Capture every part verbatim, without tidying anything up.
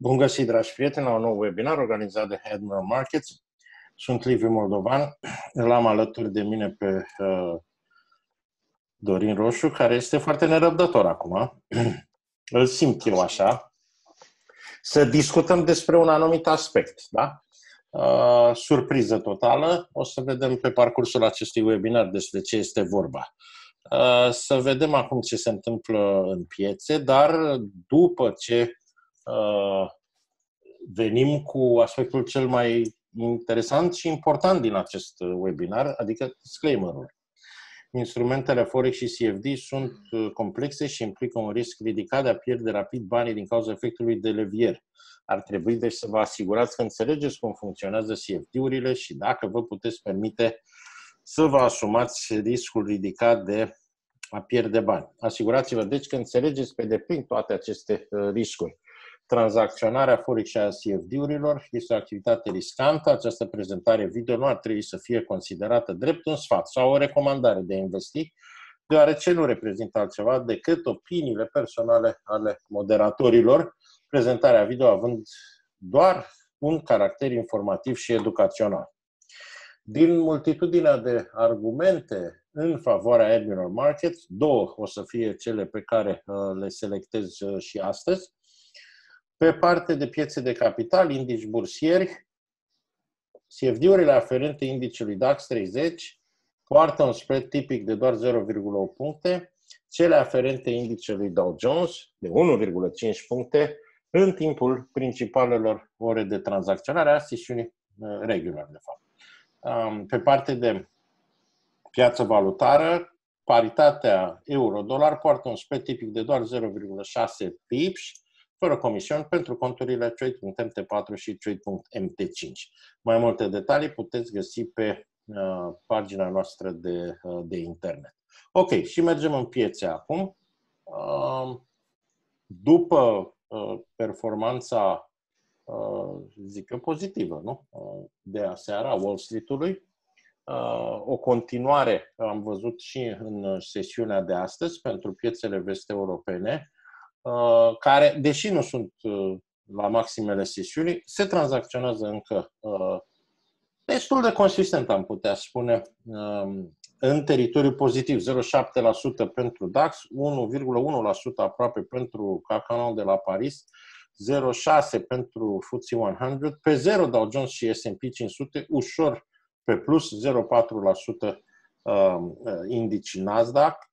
Bun găsit, dragi prieteni, la un nou webinar organizat de Admiral Markets. Sunt Liviu Moldovan, îl am alături de mine pe uh, Dorin Roșu, care este foarte nerăbdător acum. Îl simt eu așa. Să discutăm despre un anumit aspect, da? Uh, surpriză totală. O să vedem pe parcursul acestui webinar despre ce este vorba. Uh, să vedem acum ce se întâmplă în piețe, dar după ce uh, venim cu aspectul cel mai interesant și important din acest webinar, adică disclaimer-ul. Instrumentele Forex și C F D sunt complexe și implică un risc ridicat de a pierde rapid banii din cauza efectului de levier. Ar trebui deci să vă asigurați că înțelegeți cum funcționează C F D-urile și dacă vă puteți permite să vă asumați riscul ridicat de a pierde bani. Asigurați-vă deci că înțelegeți pe deplin toate aceste riscuri. Tranzacționarea Forex și a C F D-urilor este o activitate riscantă. Această prezentare video nu ar trebui să fie considerată drept un sfat sau o recomandare de a investi, deoarece nu reprezintă altceva decât opiniile personale ale moderatorilor, prezentarea video având doar un caracter informativ și educațional. Din multitudinea de argumente în favoarea Admiral Markets, două o să fie cele pe care le selectez și astăzi. Pe parte de piețe de capital, indici bursieri, C F D-urile aferente indiciului DAX treizeci poartă un spread tipic de doar zero virgulă opt puncte, cele aferente indicelui Dow Jones de unu virgulă cinci puncte în timpul principalelor ore de tranzacționare a sesiunii regular, de fapt. Pe parte de piață valutară, paritatea euro-dolar poartă un spread tipic de doar zero virgulă șase pips, fără comision pentru conturile trade punct M T patru și trade punct M T cinci. Mai multe detalii puteți găsi pe uh, pagina noastră de, uh, de internet. Ok, și mergem în piețe acum. Uh, după uh, performanța, uh, zic eu, pozitivă, nu? Uh, de aseară a Wall Street-ului, uh, o continuare am văzut și în sesiunea de astăzi pentru piețele vest-europene, Uh, care, deși nu sunt uh, la maximele sesiunii, se tranzacționează încă uh, destul de consistent, am putea spune, uh, în teritoriu pozitiv, zero virgulă șapte la sută pentru DAX, unu virgulă unu la sută aproape pentru C A C de la Paris, zero virgulă șase la sută pentru F T S E o sută, pe zero Dow Jones și S and P cinci sute, ușor pe plus, zero virgulă patru la sută uh, indici Nasdaq.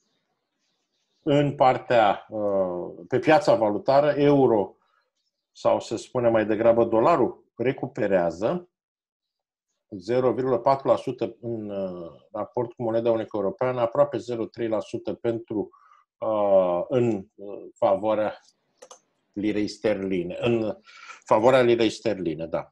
În partea, pe piața valutară, euro, sau să spunem mai degrabă dolarul, recuperează zero virgulă patru la sută în raport cu moneda unică europeană, aproape zero virgulă trei la sută pentru, în favoarea lirei sterline. În favoarea lirei sterline, da.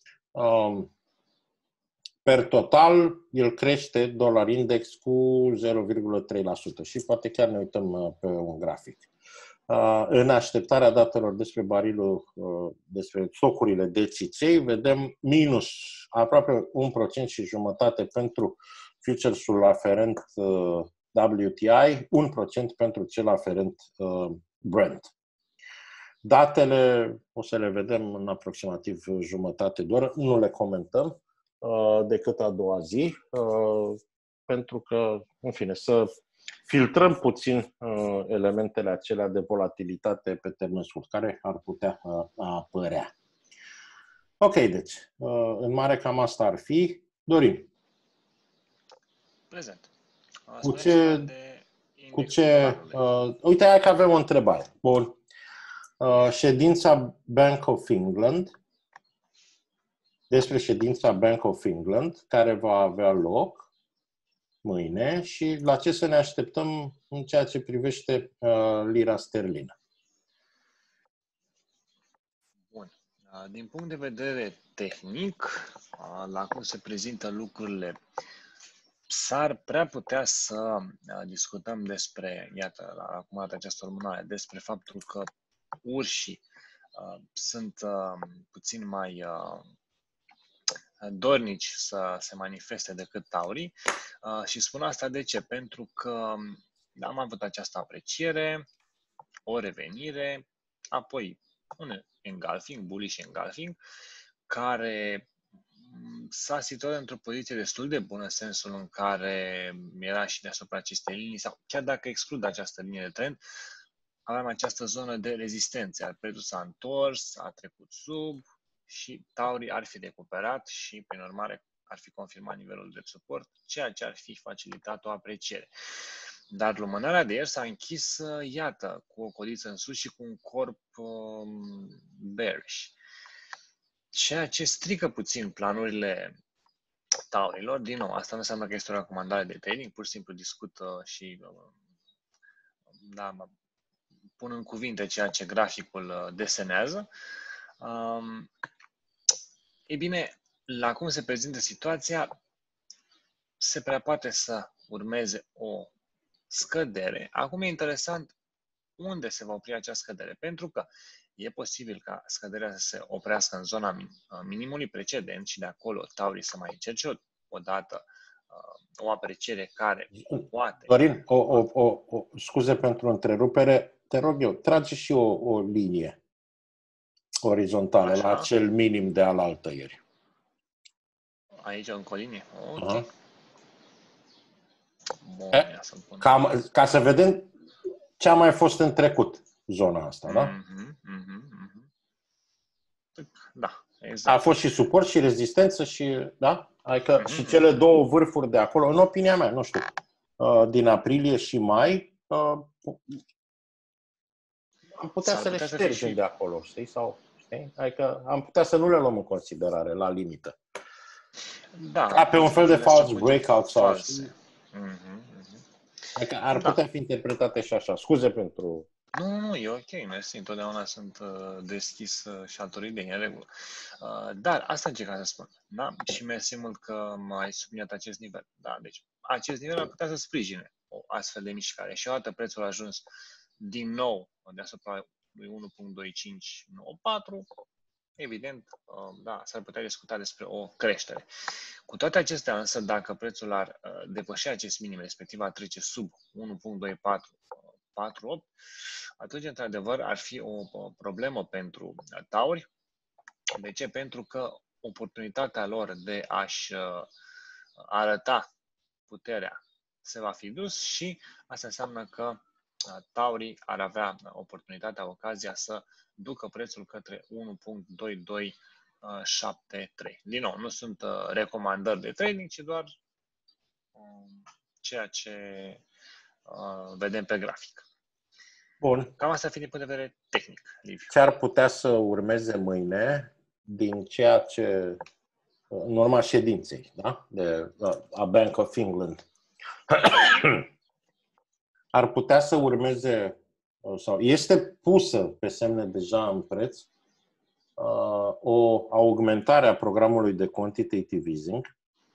Per total, el crește dolar index cu zero virgulă trei la sută și poate chiar ne uităm pe un grafic. În așteptarea datelor despre barilul, despre stocurile de țiței, vedem minus aproape un procent și jumătate pentru futuresul aferent W T I, un procent pentru cel aferent Brent. Datele o să le vedem în aproximativ jumătate de oră, nu le comentăm decât a doua zi, pentru că, în fine, să filtrăm puțin elementele acelea de volatilitate pe termen scurt, care ar putea apărea. Ok, deci, în mare cam asta ar fi. Dorin. Prezent. Cu ce... Cu ce uh, uite, hai că avem o întrebare. Bun. Uh, ședința Bank of England, despre ședința Bank of England, care va avea loc mâine și la ce să ne așteptăm în ceea ce privește uh, lira sterlină. Bun. Din punct de vedere tehnic, la cum se prezintă lucrurile, s-ar prea putea să discutăm despre, iată, acum dată această următoare, despre faptul că urșii uh, sunt uh, puțin mai uh, dornici să se manifeste decât taurii. Uh, și spun asta de ce? Pentru că am avut această apreciere, o revenire, apoi un engulfing, bullish engulfing, care s-a situat într-o poziție destul de bună, în sensul în care era și deasupra acestei linii, sau chiar dacă exclud această linie de trend, aveam această zonă de rezistență, iar prețul s-a întors, a trecut sub și taurii ar fi recuperat și, prin urmare, ar fi confirmat nivelul de suport, ceea ce ar fi facilitat o apreciere. Dar lumânarea de ieri s-a închis, iată, cu o codiță în sus și cu un corp um, bearish. Ceea ce strică puțin planurile taurilor. Din nou, asta nu înseamnă că este o recomandare de trading, pur și simplu discută și da, pun în cuvinte ceea ce graficul desenează. Um, ei bine, la cum se prezintă situația, se prea poate să urmeze o scădere. Acum e interesant unde se va opri acea scădere, pentru că e posibil ca scăderea să se oprească în zona minimului precedent și de acolo taurii să mai încerce o, o dată o apreciere care poate... Dorin, o, o, o, o, scuze pentru întrerupere, te rog eu, trage și o, o linie orizontală Așa. la acel minim de alaltă ieri. Aici încă o linie? Ok. Uh-huh. Bun, e, să pun... ca, ca să vedem ce a mai fost în trecut zona asta, da? Mm-hmm, mm-hmm, mm-hmm. Da, exact. A fost și suport și rezistență și, da? Adică mm-hmm. și cele două vârfuri de acolo, în opinia mea, nu știu, din aprilie și mai, am putea S-ar să putea le ștergem și... de acolo, știi? Sau, știi? Adică am putea să nu le luăm în considerare la limită. Da. Ca pe un fel de false breakout sau... Mm-hmm, mm-hmm. Adică ar putea da. fi interpretate și așa. Scuze pentru... Nu, nu, nu, e ok, mersi, întotdeauna sunt uh, deschis uh, și altor idei, în regulă. Uh, dar asta încercam să spun, da? Și mersi mult că m-ai subliniat acest nivel, da? Deci acest nivel ar putea să sprijine o astfel de mișcare și odată prețul a ajuns din nou deasupra lui unu virgulă doi cinci nouă patru, evident, uh, da, s-ar putea discuta despre o creștere. Cu toate acestea însă, dacă prețul ar uh, depăși acest minim, respectiv ar trece sub unu virgulă doi patru patru opt, atunci, într-adevăr, ar fi o, o problemă pentru tauri. De ce? Pentru că oportunitatea lor de a-și uh, arăta puterea se va fi dus și asta înseamnă că uh, taurii ar avea oportunitatea, ocazia să ducă prețul către unu virgulă doi doi șapte trei. Din nou, nu sunt uh, recomandări de trading, ci doar uh, ceea ce uh, vedem pe grafic. Bun. Cam asta ar fi din punct de vedere tehnic, Liviu. Ce ar putea să urmeze mâine din ceea ce, în urma ședinței, da? De a Bank of England, ar putea să urmeze, sau este pusă pe semne deja în preț, o augmentare a programului de quantitative easing,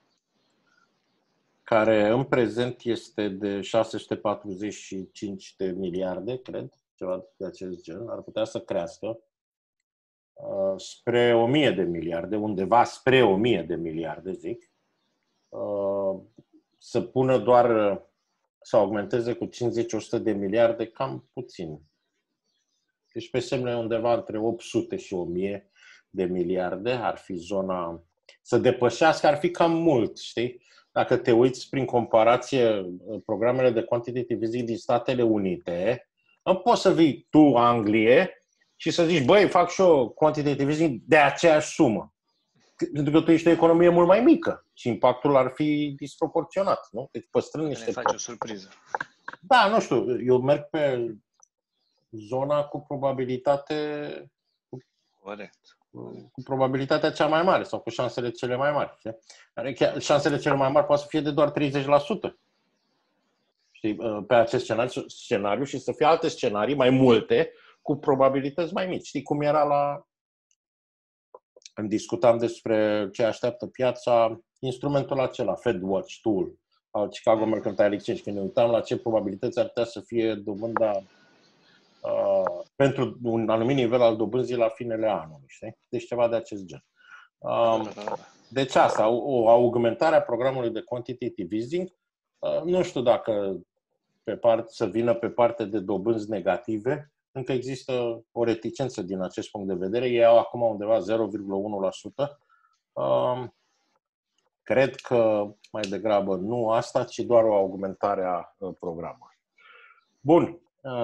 care în prezent este de șase sute patruzeci și cinci de miliarde, cred, ceva de acest gen, ar putea să crească uh, spre o mie de miliarde, undeva spre o mie de miliarde, zic, uh, să pună doar, să augmenteze cu cincizeci la o sută de miliarde, cam puțin. Deci pe semne undeva între opt sute și o mie de miliarde ar fi zona, să depășească, ar fi cam mult, știi? Dacă te uiți prin comparație programele de quantitative easing din Statele Unite, nu poți să vii tu, Anglie, și să zici, băi, fac și eu quantitative easing de aceeași sumă. Pentru că tu ești o economie mult mai mică și impactul ar fi disproporționat, nu? Deci păstrând niște... Ne faci o surpriză. Da, nu știu, eu merg pe zona cu probabilitate... Corect. Cu probabilitatea cea mai mare sau cu șansele cele mai mari. Știi? Șansele cele mai mari poate să fie de doar treizeci la sută. Știi? Pe acest scenariu, scenariu și să fie alte scenarii, mai multe, cu probabilități mai mici. Știi cum era la... Când discutam despre ce așteaptă piața, instrumentul acela, FedWatch Tool, al Chicago Mercantile Exchange, când ne uitam la ce probabilități ar putea să fie dobânda uh, pentru un anumit nivel al dobânzii la finele anului. Știi? Deci ceva de acest gen. Uh, deci asta, o augmentare a programului de quantitative easing, uh, nu știu dacă pe part, să vină pe parte de dobânzi negative, încă există o reticență din acest punct de vedere. Ei au acum undeva zero virgulă unu la sută. Cred că mai degrabă nu asta, ci doar o augmentare a programului. Bun.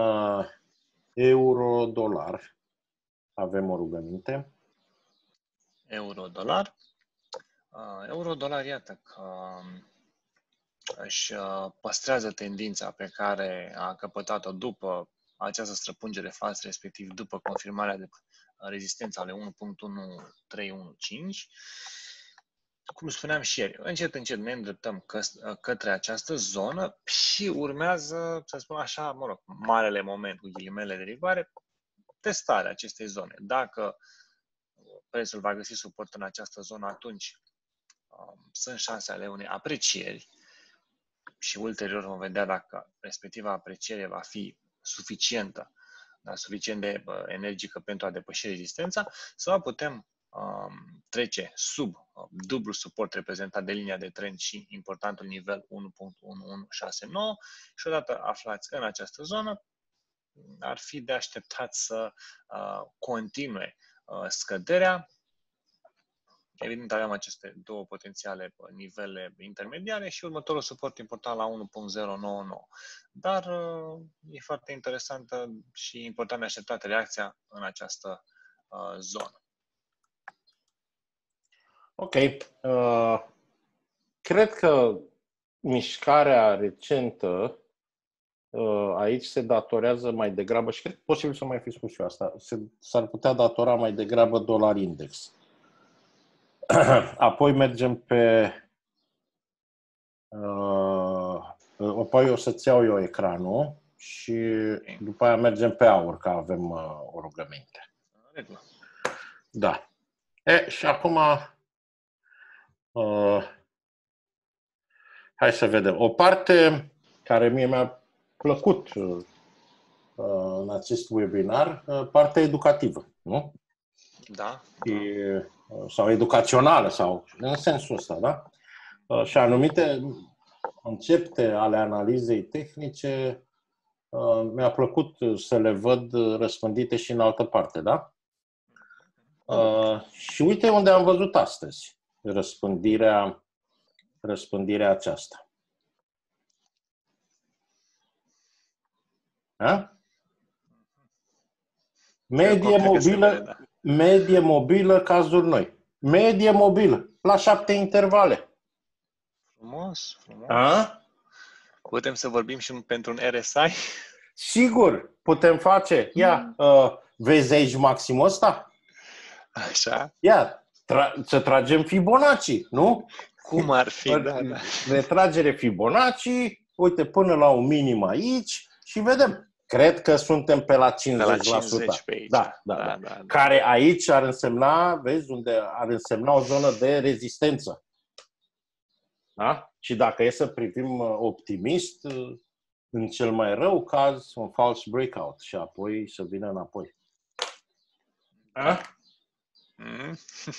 Euro-dolar. Avem o rugăminte. Euro-dolar. Euro-dolar, iată că își păstrează tendința pe care a căpătat-o după această străpungere falsă, respectiv după confirmarea de rezistență ale unu virgulă unu trei unu cinci. Cum spuneam și ieri, încet, încet ne îndreptăm că, către această zonă și urmează, să spun așa, mă rog, marele moment cu ghilimele de rigoare, testarea acestei zone. Dacă prețul va găsi suport în această zonă, atunci um, sunt șanse ale unei aprecieri și ulterior vom vedea dacă respectiva apreciere va fi suficientă, dar suficient de uh, energică pentru a depăși rezistența, sau putem um, trece sub uh, dublu suport reprezentat de linia de trend și importantul nivel unu virgulă unu unu șase nouă și odată aflați în această zonă, ar fi de așteptat să uh, continue uh, scăderea. Evident, avem aceste două potențiale nivele intermediare și următorul suport important la unu virgulă zero nouă nouă. Dar e foarte interesantă și important de așteptat reacția în această uh, zonă. Ok. Uh, cred că mișcarea recentă uh, aici se datorează mai degrabă, și cred că posibil să mai fi spus și eu asta, se, s-ar putea datora mai degrabă dolar index. Apoi mergem pe... Uh, apoi o să-ți iau eu ecranul și după aia mergem pe aur, că avem uh, o rugăminte. Da. E, și acum... Uh, hai să vedem. O parte care mie mi-a plăcut uh, în acest webinar, uh, partea educativă, nu? Da. Și, sau educațională, sau în sensul ăsta, da? Și anumite concepte ale analizei tehnice mi-a plăcut să le văd răspândite și în altă parte, da? Și uite unde am văzut astăzi răspândirea, răspândirea aceasta. Da? Medie mobilă, medie mobilă, cazuri noi. Medie mobilă, la șapte intervale. Frumos, frumos. A? Putem să vorbim și pentru un R S I? Sigur, putem face. Ia, uh, vezi aici maximul ăsta? Așa. Ia, tra- să tragem Fibonacci, nu? Cum ar fi, da, da. Retragere Fibonacci, uite, până la un minim aici și vedem. Cred că suntem pe la cincizeci la sută. Pe la cincizeci pe aici. Da, da, da, da, da, da. Care aici ar însemna, vezi, unde ar însemna o zonă de rezistență. Da? Și dacă e să privim optimist, în cel mai rău caz, un false breakout și apoi să vină înapoi. Da? Mm.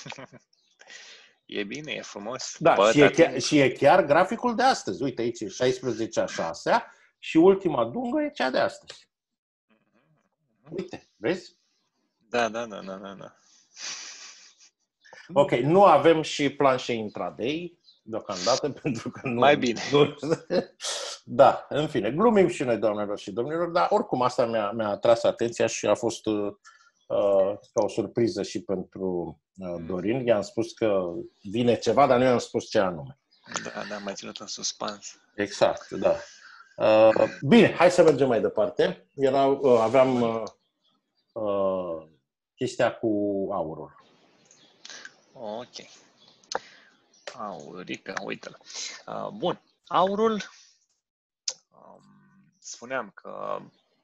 E bine, e frumos. Da, și e, chiar, și e chiar graficul de astăzi. Uite, aici e șaisprezece a șasea și ultima dungă e cea de astăzi. Uite, vezi? Da, da, da, da, da, da. Ok, nu avem și planșe intraday deocamdată, pentru că nu... Mai bine. Nu, da, în fine, glumim și noi, doamnelor și domnilor, dar oricum asta mi-a, mi-a atras atenția și a fost uh, ca o surpriză și pentru uh, Dorin. I-am spus că vine ceva, dar nu i-am spus ce anume. Da, da, mai ținut în suspans. Exact, da. Uh, bine, hai să mergem mai departe. Era, uh, aveam uh, uh, chestia cu aurul. Ok. Aurică, uite-l. Uh, bun. Aurul, um, spuneam că,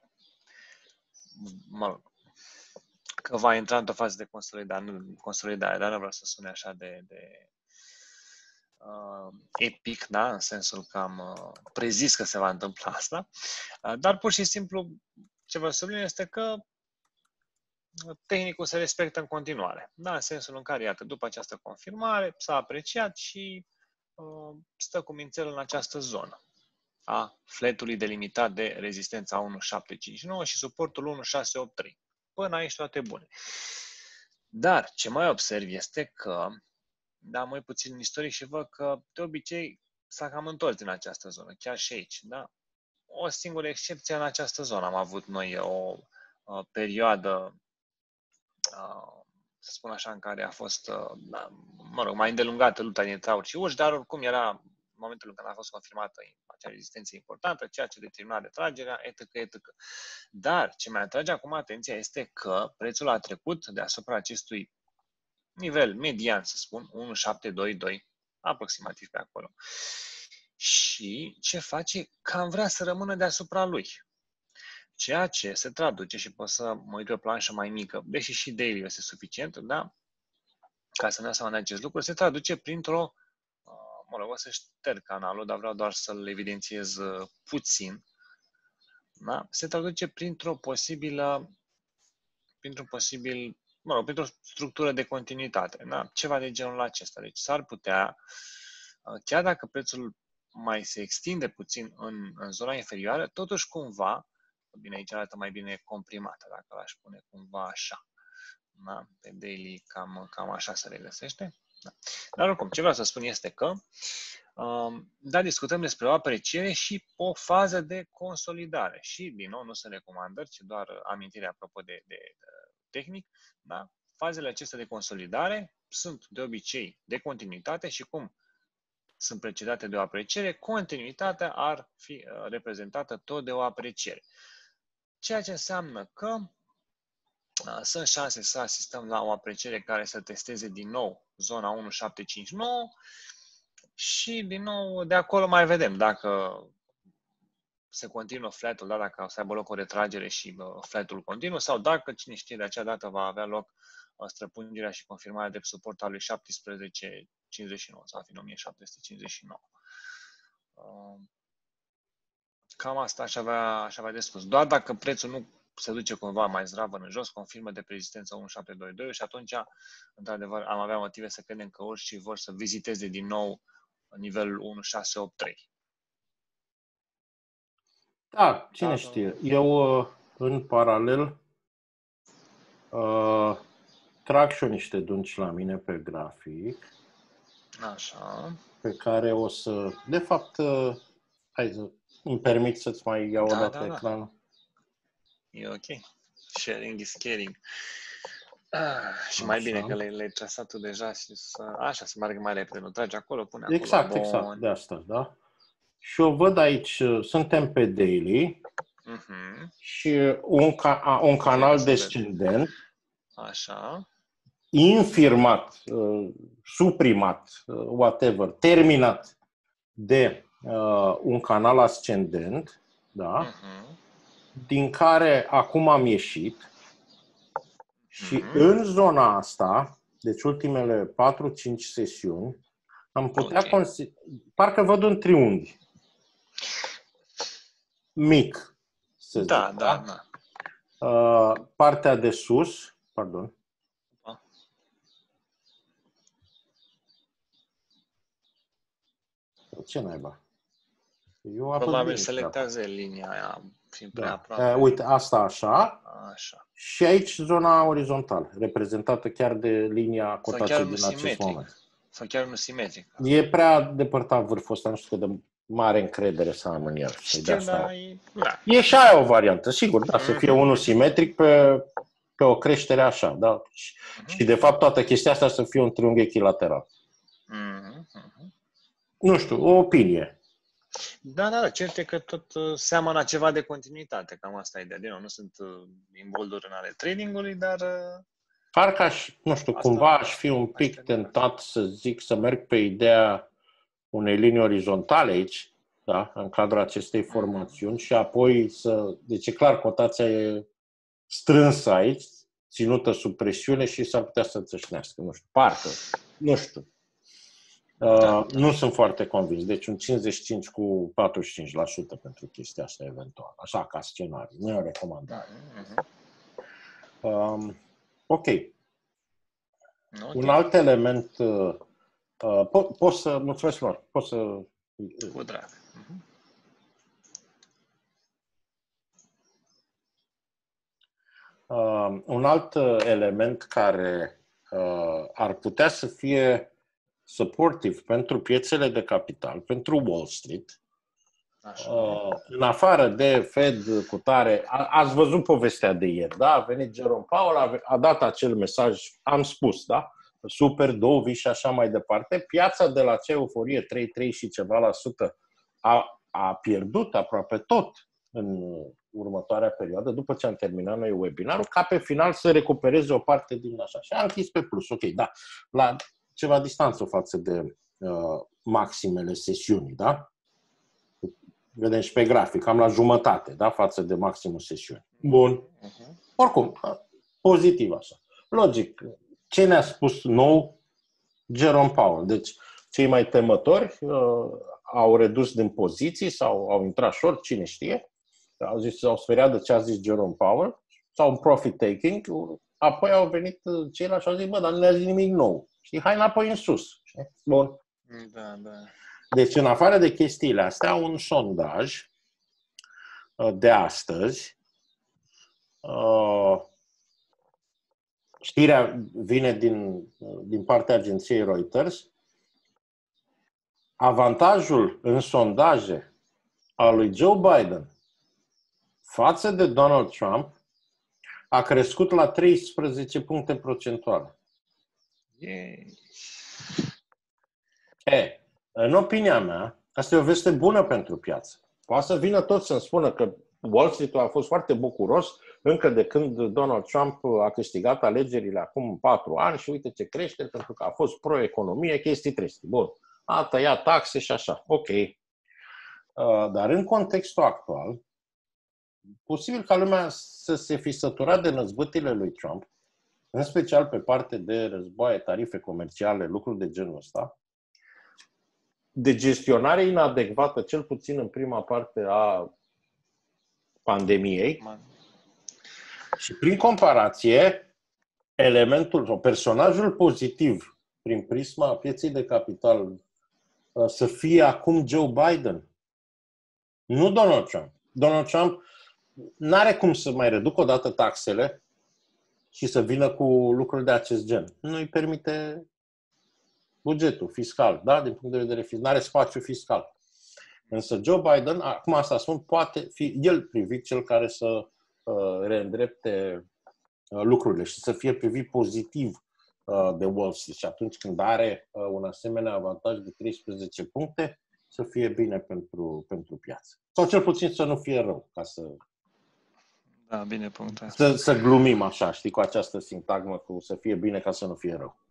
mă rog, că va intra într-o fază de consolidare, consolidare, dar nu vreau să sune așa de, de uh, epic, da? În sensul că am uh, prezis că se va întâmpla asta, uh, dar pur și simplu ce vă subliniez este că tehnicul se respectă în continuare, da? În sensul în care, iată, după această confirmare s-a apreciat și uh, stă cu mințelul în această zonă. a flatului delimitat de rezistența unu șapte cinci nouă și suportul unu șase opt trei. Până aici toate bune. Dar ce mai observ este că, da, mai puțin în istoric și văd că de obicei s-a cam întors din această zonă, chiar și aici. Da? O singură excepție în această zonă am avut noi o, o perioadă, să spun așa, în care a fost, mă rog, mai îndelungată lupta dintre tauri și urși, dar oricum era în momentul în care a fost confirmată acea rezistență importantă, ceea ce determina retragerea, et cetera, et cetera. Dar ce mi atrage acum atenția este că prețul a trecut deasupra acestui nivel median, să spun, unu șapte doi doi, aproximativ pe acolo. Și ce face? Că am vrea să rămână deasupra lui. Ceea ce se traduce, și pot să mă uit pe o planșă mai mică, deși și daily este suficient, da? Ca să ne dau seama de acest lucru, se traduce printr-o, mă rog, o să șterg canalul, dar vreau doar să-l evidențiez puțin, da? Se traduce printr-o posibilă, printr-un posibil, mă rog, printr-o structură de continuitate, da? Ceva de genul acesta. Deci s-ar putea, chiar dacă prețul mai se extinde puțin în, în zona inferioară, totuși cumva, bine, aici arată mai bine comprimată, dacă l-aș pune cumva așa. Da? Pe daily cam, cam așa se regăsește. Da. Dar oricum, ce vreau să spun este că, um, da, discutăm despre o apreciere și o fază de consolidare. Și, din nou, nu sunt recomandări, ci doar amintire apropo de, de, de tehnic. Da? Fazele acestea de consolidare sunt de obicei de continuitate și cum sunt precedate de o apreciere, continuitatea ar fi reprezentată tot de o apreciere. Ceea ce înseamnă că sunt șanse să asistăm la o apreciere care să testeze din nou zona unu șapte cinci nouă și din nou de acolo mai vedem dacă se continuă flat-ul, da, dacă o să aibă loc o retragere și flat-ul continuă sau dacă, cine știe, de acea dată va avea loc străpungerea și confirmarea de suport al lui șaptesprezece cincizeci și nouă sau fi o mie șapte sute cincizeci și nouă. Cam asta aș avea, aș avea de spus. Doar dacă prețul nu se duce cumva mai zdravă în jos, confirmă de rezistență unu șapte doi doi și atunci, într-adevăr, am avea motive să credem că urși vor să viziteze din nou nivelul unu șase opt trei. Da, cine da, știe. Eu, în paralel, uh, trag și eu niște dungi la mine pe grafic. Așa. Pe care o să... De fapt, uh, hai să îmi permit să-ți mai iau da, o dată da, ecranul. Da. E ok. Sharing is caring. Ah, și mai Așa. bine că le-ai, le-ai trasat tu deja și să... Așa, să meargă mai repede. Nu tragi acolo, pune acolo. Exact, Bun. exact. De asta, da? Și eu văd aici, suntem pe daily uh-huh. și un, ca, un canal descendent. Așa. Infirmat, uh, suprimat, uh, whatever, terminat de uh, un canal ascendent, da? Uh-huh. Din care acum am ieșit și uh-huh. în zona asta, deci ultimele patru cinci sesiuni, am putea okay. considera, parcă văd un triunghi mic, să da, zic, da, da? da. Uh, partea de sus, pardon, ce naiba? Eu probabil selectează linia aia, fiind prea da. aproape. Uh, uite, asta așa. Așa. Și aici zona orizontală, reprezentată chiar de linia cotației din acest simetric. moment. Sau chiar nu simetric. E prea depărtat vârful ăsta, nu știu cât de mare încredere să am în el. Știu, dar e... Da. E și aia o variantă, sigur, da, să fie unul simetric pe, pe o creștere așa, da. Și, uh-huh. și de fapt toată chestia asta să fie un triunghi echilateral. Uh-huh. Nu știu, o opinie. Da, da, da, cert e că tot uh, seamănă ceva de continuitate, cam asta e ideea. Din nou, nu sunt uh, imbolduri în ale tradingului, dar... Uh, Parcă aș, nu știu, asta, cumva aș fi un pic tentat să zic, să merg pe ideea unei linii orizontale aici, da, în cadrul acestei formațiuni și apoi să... Deci e clar, cotația e strânsă aici, ținută sub presiune și s-ar putea să țâșnească, nu știu, parcă, nu știu. Uh, da. Nu sunt foarte convins, deci un cincizeci și cinci cu patruzeci și cinci la sută pentru chestia asta eventual, așa ca scenariu, nu e o recomandare. Uh-huh. Um, ok. Okay. Un alt element, uh, uh, po- pot să, mulțumesc lor, pot să... Cu drag. Uh-huh. Uh, un alt element care uh, ar putea să fie supportive pentru piețele de capital, pentru Wall Street, uh, în afară de Fed cu tare, a, ați văzut povestea de ieri, da? A venit Jerome Powell, a, a dat acel mesaj, am spus, da? Super dovi și așa mai departe. Piața de la acea euforie trei, trei și ceva la sută a, a pierdut aproape tot în următoarea perioadă, după ce am terminat noi webinarul, ca pe final să recupereze o parte din așa. Și am închis pe plus, ok, da, la ceva distanță față de uh, maximele sesiunii, da? Vedem și pe grafic, am la jumătate, da, față de maximul sesiunii. Bun. Oricum, pozitiv așa. Logic, ce ne-a spus nou Jerome Powell? Deci, cei mai temători uh, au redus din poziții sau au intrat short, cine știe. Au zis, au speriat de ce a zis Jerome Powell, sau un profit taking, apoi au venit ceilalți și au zis, bă, dar nu ne-a zis nimic nou. Știi, hai înapoi în sus. Bun. Da, da. Deci, în afară de chestiile astea, un sondaj de astăzi, știrea vine din, din partea agenției Reuters, avantajul în sondaje al lui Joe Biden față de Donald Trump a crescut la treisprezece puncte procentuale. Yay. E, în opinia mea, asta e o veste bună pentru piață. Poate să vină tot să-mi spună că Wall Street-ul a fost foarte bucuros încă de când Donald Trump a câștigat alegerile acum patru ani și uite ce crește, pentru că a fost pro-economie, chestii triste. Bun, a tăiat taxe și așa. Ok. Dar în contextul actual, posibil ca lumea să se fi săturat de năzbâtile lui Trump, în special pe parte de războaie, tarife comerciale, lucruri de genul ăsta, de gestionare inadecvată, cel puțin în prima parte a pandemiei. Și prin comparație, elementul sau personajul pozitiv prin prisma pieței de capital să fie acum Joe Biden, nu Donald Trump. Donald Trump n-are cum să mai reducă odată taxele și să vină cu lucruri de acest gen. Nu îi permite bugetul fiscal, da? Din punct de vedere fiscal. N-are spațiu fiscal. Însă Joe Biden, acum asta spun, poate fi el privit cel care să uh, reîndrepte uh, lucrurile și să fie privit pozitiv uh, de Wall Street. Și atunci când are uh, un asemenea avantaj de treisprezece puncte, să fie bine pentru, pentru piață. Sau cel puțin să nu fie rău, ca să... Da, bine punctat. Să, să glumim așa, știi, cu această sintagmă, cu să fie bine ca să nu fie rău.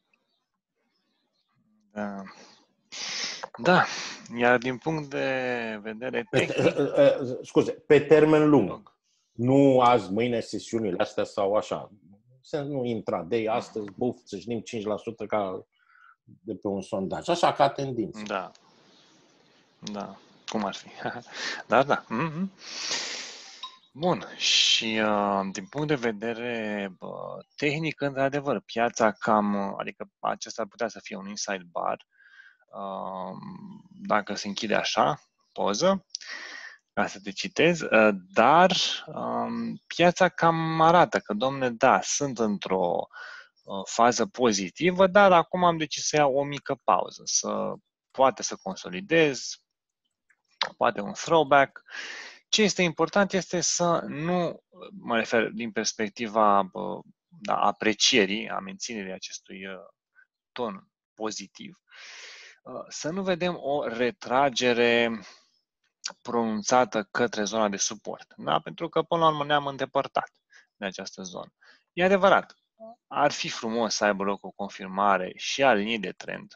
Da. Da, iar din punct de vedere tehnic... Pe, scuze, pe termen lung. Nu azi, mâine, sesiunile astea sau așa. Să nu intraday astăzi, buf, să știm cinci la sută ca de pe un sondaj. Așa ca tendință. Da. Da, cum ar fi. Dar da. Mm-hmm. Bun. Și uh, din punct de vedere uh, tehnic, într-adevăr, piața cam, adică acesta ar putea să fie un inside bar, uh, dacă se închide așa, poză, ca să te citez, uh, dar uh, piața cam arată că, domne, da, sunt într-o uh, fază pozitivă, dar acum am decis să iau o mică pauză, să poate să consolidez, poate un throwback. Ce este important este să nu, mă refer din perspectiva da, aprecierii, a menținerii acestui ton pozitiv, să nu vedem o retragere pronunțată către zona de suport. Da? Pentru că, până la urmă, ne-am îndepărtat de această zonă. E adevărat, ar fi frumos să aibă loc o confirmare și a liniei de trend.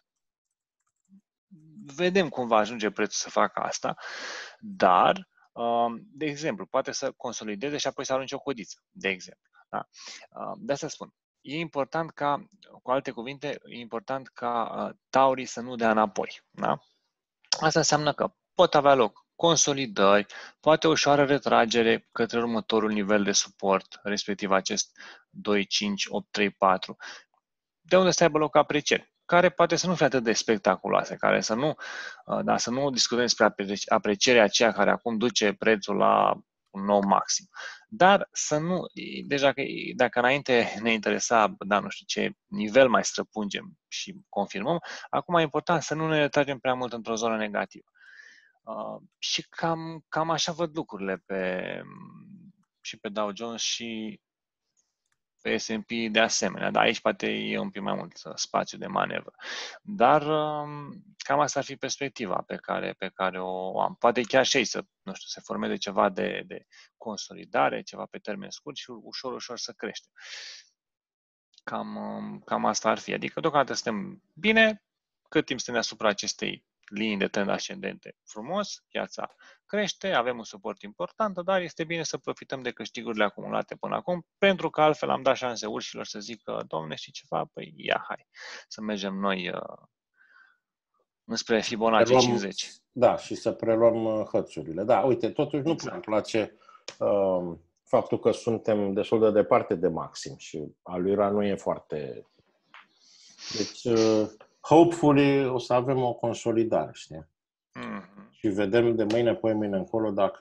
Vedem cum va ajunge prețul să facă asta, dar, de exemplu, poate să consolideze și apoi să arunce o codiță, de exemplu. Da? De asta spun. E important ca, cu alte cuvinte, e important ca taurii să nu dea înapoi. Da? Asta înseamnă că pot avea loc consolidări, poate o ușoară retragere către următorul nivel de suport, respectiv acest doi cinci opt trei patru, de unde să aibă loc aprecieri, care poate să nu fie atât de spectaculoase, care să nu, da, să nu discutăm despre aprecierea aceea care acum duce prețul la un nou maxim. Dar să nu, deja că dacă înainte ne interesa, da, nu știu ce nivel mai străpungem și confirmăm, acum e important să nu ne retragem prea mult într-o zonă negativă. Uh, și cam, cam așa văd lucrurile pe, și pe Dow Jones și pe S and P de asemenea, dar aici poate e un pic mai mult spațiu de manevră. Dar cam asta ar fi perspectiva pe care, pe care o am. Poate chiar și aici să, nu știu, se formeze ceva de, de consolidare, ceva pe termen scurt și ușor, ușor să crește. Cam, cam asta ar fi. Adică deocamdată suntem bine, cât timp suntem deasupra acestei linii de trend ascendente frumos, piața crește, avem un suport important, dar este bine să profităm de câștigurile acumulate până acum, pentru că altfel am dat șanse urșilor să zică, domne, știi ceva? Păi ia, hai, să mergem noi uh, înspre Fibonacci preluăm, cincizeci. Da, și să preluăm uh, hățurile. Da, uite, totuși nu exact. Îmi place uh, faptul că suntem destul de departe de maxim și aluira nu e foarte... Deci... Uh, hopefully o să avem o consolidare, știi? Mm-hmm. Și vedem de mâine pe mâine încolo dacă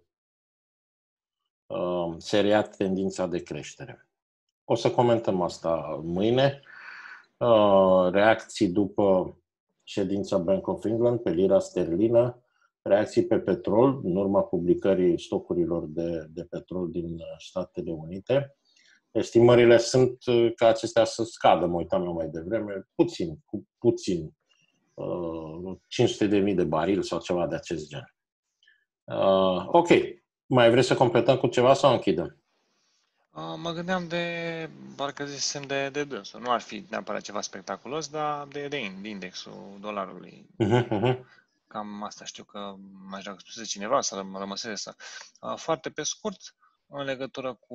uh, se rea tendința de creștere. O să comentăm asta mâine. Uh, reacții după ședința Bank of England pe lira sterlină, reacții pe petrol, în urma publicării stocurilor de, de petrol din Statele Unite. Estimările sunt ca acestea să scadă, mă uitam eu mai devreme, puțin, cu puțin, uh, cinci sute de mii de barili sau ceva de acest gen. Uh, ok, mai vrei să completăm cu ceva sau închidem? Uh, mă gândeam de, parcă zisem de, de dânsul, nu ar fi neapărat ceva spectaculos, dar de, de, de indexul dolarului. Uh-huh, uh-huh. Cam asta știu că m-aș dacă spuse cineva să mă rămăseze să. Uh, foarte pe scurt, în legătură cu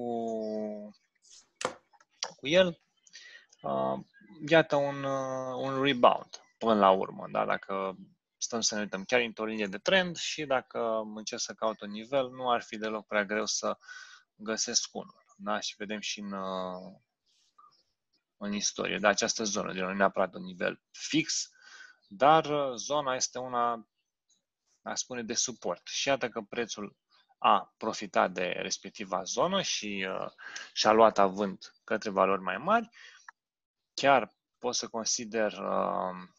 cu el, uh, iată un, uh, un rebound până la urmă, da? Dacă stăm să ne uităm chiar într-o linie de trend și dacă încerc să caut un nivel, nu ar fi deloc prea greu să găsesc unul. Da? Și vedem și în, uh, în istorie, da? Această zonă, de nu neapărat un nivel fix, dar uh, zona este una, aș spune, de suport. Și iată că prețul a profitat de respectiva zonă și uh, și-a luat avânt către valori mai mari. Chiar pot să consider uh,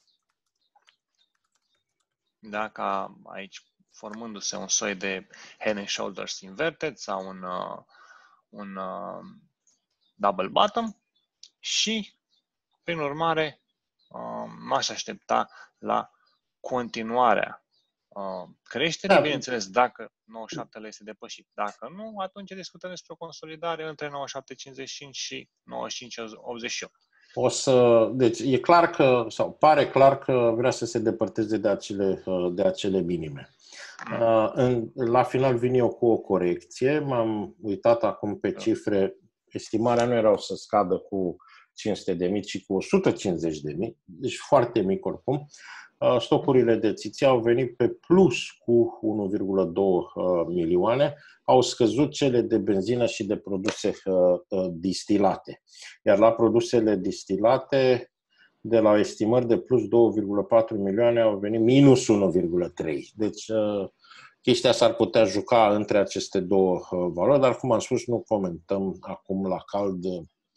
da, ca aici formându-se un soi de head and shoulders inverted sau un, uh, un uh, double bottom și, prin urmare, uh, m-aș aștepta la continuarea Uh, creșterii, da. Bineînțeles, dacă nouăzeci și șapte este depășit. Dacă nu, atunci discutăm despre o consolidare între nouăzeci și șapte cincizeci și cinci și nouăzeci și cinci optzeci și opt. O să, deci e clar că, sau pare clar că vrea să se depărteze de acele, de acele minime. Mm. Uh, în, la final vin eu cu o corecție, m-am uitat acum pe cifre, estimarea nu era o să scadă cu cinci sute de mii, ci cu o sută cincizeci de mii, deci foarte mic oricum. Stocurile de țiței au venit pe plus cu unu virgulă doi milioane, au scăzut cele de benzină și de produse distilate. Iar la produsele distilate, de la estimări de plus doi virgulă patru milioane, au venit minus unu virgulă trei. Deci chestia s-ar putea juca între aceste două valori, dar cum am spus, nu comentăm acum la cald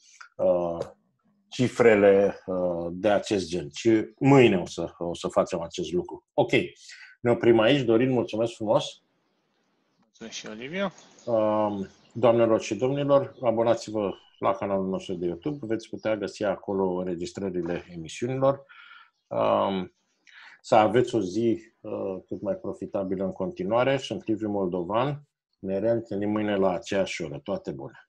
cifrele uh, de acest gen. Și mâine o să, o să facem acest lucru. Ok. Ne oprim aici. Dorin, mulțumesc frumos. Mulțumesc și Oliviu. Uh, doamnelor și domnilor, abonați-vă la canalul nostru de YouTube. Veți putea găsi acolo înregistrările emisiunilor. Uh, să aveți o zi uh, cât mai profitabilă în continuare. Sunt Liviu Moldovan. Ne reîntâlnim mâine la aceeași oră. Toate bune!